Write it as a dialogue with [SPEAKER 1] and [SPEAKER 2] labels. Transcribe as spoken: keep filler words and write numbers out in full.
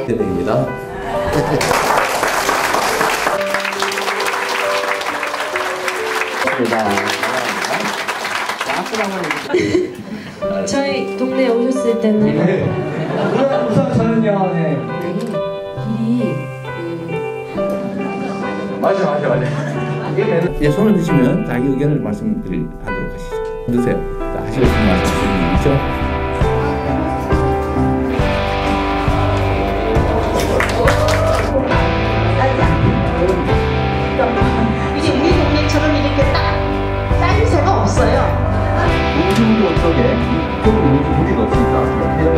[SPEAKER 1] 대백입니다.
[SPEAKER 2] 저희 동네에 오셨을 때는
[SPEAKER 3] 네. 우선, 우선 저는요, 네.
[SPEAKER 2] 길이
[SPEAKER 3] 맞아, 맞아, 맞아.
[SPEAKER 1] 예, 손을 드시면 자기 의견을 말씀드리도록 하시죠. 드세요. 자, 하시고 싶은 말씀 있죠?
[SPEAKER 4] 이제 우리 동네처럼 이렇게 딱 쌓임새가 없어요.
[SPEAKER 1] 음식도 쪽에 이쪽으로 음식 무리가 없으니까